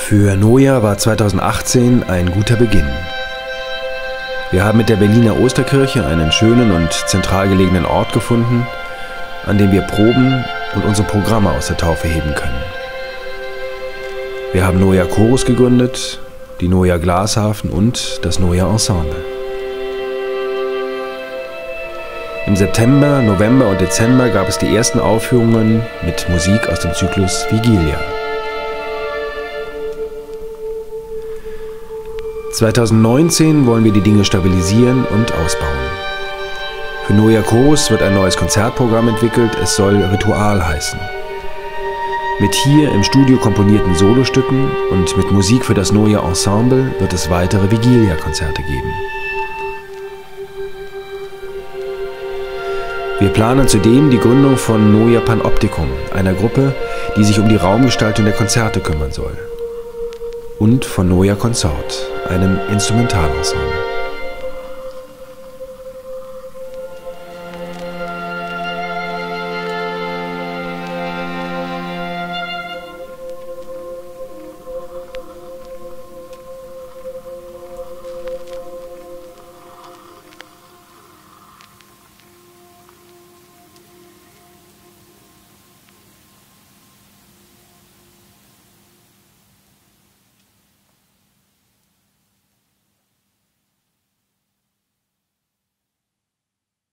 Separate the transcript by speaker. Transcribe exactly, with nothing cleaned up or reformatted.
Speaker 1: Für Noja war zweitausendachtzehn ein guter Beginn. Wir haben mit der Berliner Osterkirche einen schönen und zentral gelegenen Ort gefunden, an dem wir proben und unsere Programme aus der Taufe heben können. Wir haben Noja Chorus gegründet, die Noja Glashafen und das Noja Ensemble. Im September, November und Dezember gab es die ersten Aufführungen mit Musik aus dem Zyklus Vigilia. zweitausendneunzehn wollen wir die Dinge stabilisieren und ausbauen. Für Noja Chorus wird ein neues Konzertprogramm entwickelt, es soll Ritual heißen. Mit hier im Studio komponierten Solostücken und mit Musik für das Noja Ensemble wird es weitere Vigilia-Konzerte geben. Wir planen zudem die Gründung von Noja Panoptikum, einer Gruppe, die sich um die Raumgestaltung der Konzerte kümmern soll. Und von Noja Consort, einem Instrumentalensemble.